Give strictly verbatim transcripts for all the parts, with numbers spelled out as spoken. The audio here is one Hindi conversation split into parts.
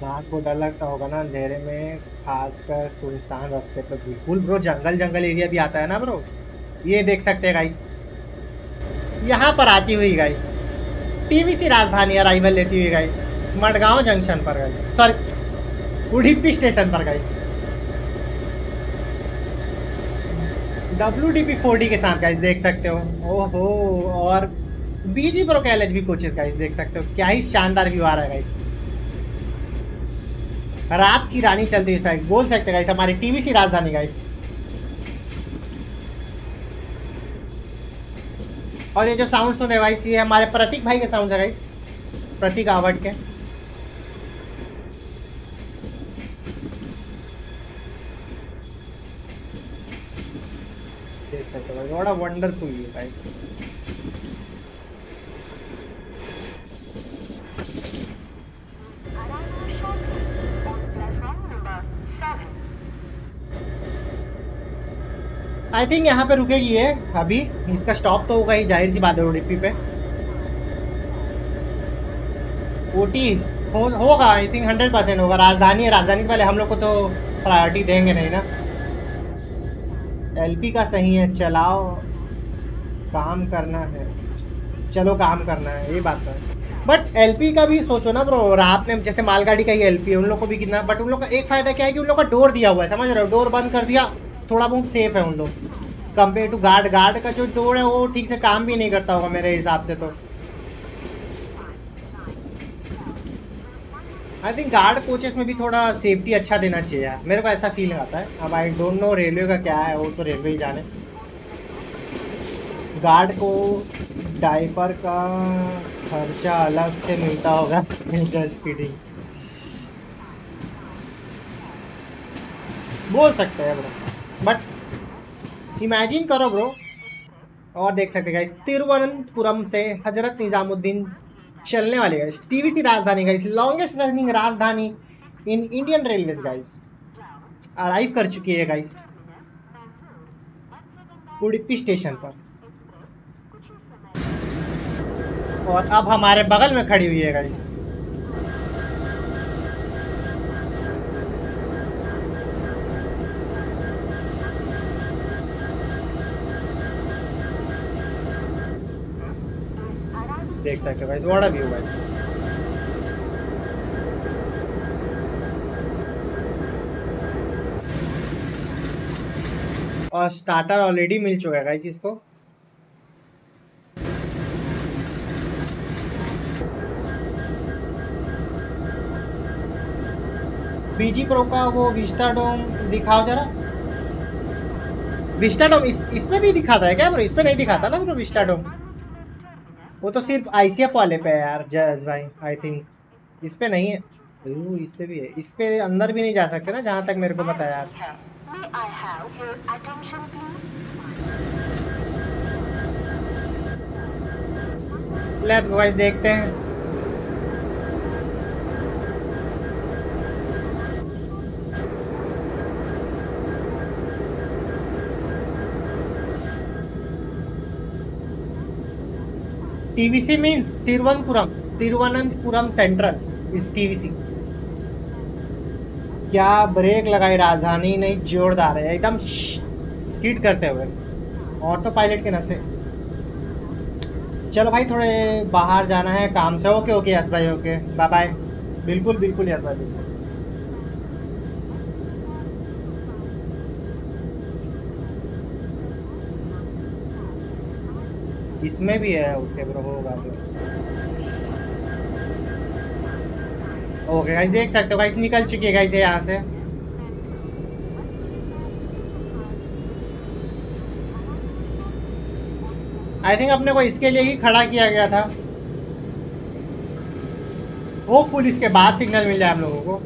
नाक को डर लगता होगा ना अंधेरे में, खासकर सुनसान रास्ते पर। बिल्कुल ब्रो, जंगल जंगल एरिया भी आता है ना ब्रो। ये देख सकते हैं गाइस, यहाँ पर आती हुई गाइस टीवीसी राजधानी अराइवल लेती हुई गाइस मडगांव जंक्शन पर गाइस, सॉरी उडुपी स्टेशन पर guys, W D P four D के साथ गाइस देख सकते हो। ओहो, और बीजी प्रो के L H B coaches guys देख सकते हो, क्या ही शानदार व्यू आ रहा है गाइस। रात की रानी चलती है साइड बोल सकते हैं गाइस, हमारी टीवीसी राजधानी गाइस। और ये जो साउंड सुन रहे गाइस, ये हमारे प्रतीक भाई के साउंड है गाइस, प्रतीक आवट के। देख सकते हो बड़ा wonderful view guys. I think यहाँ पे रुकेगी ये अभी, इसका स्टॉप तो होगा ही, जाहिर सी बात है उडुपी पे। ओटी हो, होगा आई थिंक, हंड्रेड परसेंट होगा। राजधानी है, राजधानी वाले हम लोग को तो प्रायोरिटी देंगे नहीं ना। एलपी का सही है, चलाओ काम करना है, चलो काम करना है, ये बात है। बट एलपी का भी सोचो ना ब्रो, रात में जैसे मालगाड़ी का ही एलपी है, उन लोग को भी कितना, बट उन लोग का एक फायदा क्या है कि उन लोग का डोर दिया हुआ है, समझ रहे हो, डोर बंद कर दिया, थोड़ा बहुत सेफ है उन लोग कंपेयर टू गार्ड। गार्ड का जो डोर है वो ठीक से काम भी नहीं करता होगा मेरे हिसाब से तो। आई थिंक गार्ड कोचेस में भी थोड़ा सेफ्टी अच्छा देना चाहिए यार, मेरे को ऐसा फील आता है। अब आई डोंट नो रेलवे का क्या है, वो तो रेलवे ही जाने। गार्ड को डायपर का खर्चा अलग से मिलता होगा जस्ट किडिंग, बोल सकते हैं ब्रो, बट इमेजिन करो ब्रो। और देख सकते गाइस, तिरुवनंतपुरम से हजरत निजामुद्दीन चलने वाली guys TVC Rajdhani guys, longest running Rajdhani in Indian railways guys arrive कर चुकी है गाइस उडुपी स्टेशन पर। और अब हमारे बगल में खड़ी हुई है गाइस। देख सकते हो guys, what a view guys. और स्टार्टर ऑलरेडी मिल चुका है गाइस इसको। बीजी प्रो का वो विस्टाडोम दिखाओ जरा। विस्टाडोम इस इसमें भी दिखाता है क्या ब्रो? इसमें नहीं दिखाता ना ब्रो विस्टाडोम, वो तो सिर्फ आईसीएफ वाले पे है यार जज भाई, आई थिंक इस पे नहीं है। ओह, इस पे भी है, इस पे अंदर भी नहीं जा सकते ना जहाँ तक मेरे को पता है यार। लेट्स गो गाइस, देखते हैं। TVC means Thiruvananthapuram, Thiruvananthapuram central इस टीवीसी। क्या ब्रेक लगाई राजधानी, नहीं जोरदार है एकदम स्किड करते हुए, ऑटो पायलट के नशे। चलो भाई थोड़े बाहर जाना है काम से। ओके ओके यस भाई, ओके बाय बाय। बिल्कुल बिल्कुल यस भाई, बिल्कुल। इसमें भी है, ओके ब्रो होगा। ओके गाइस, देख सकते हो गाइस निकल चुकी है गाइस यहाँ से। आई थिंक अपने को इसके लिए ही खड़ा किया गया था, वो फुल इसके बाद सिग्नल मिल जाए हम लोगों को।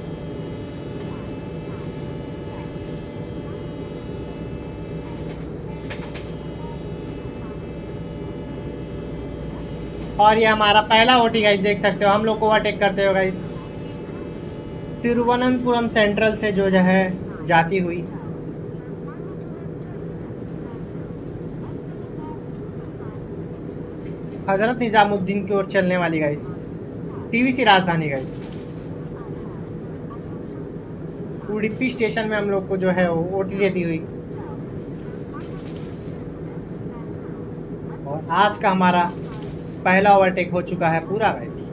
और ये हमारा पहला ओटी गाइस, देख सकते हो हम लोग को ओवरटेक करते हो गाइस तिरुवनंतपुरम सेंट्रल से जो जो है जाती हुई। हजरत निजामुद्दीन की ओर चलने वाली guys TVC Rajdhani guys. Udupi station में हम लोग को जो है वो ओटी देती हुई। और आज का हमारा पहला ओवरटेक हो चुका है पूरा गाइस।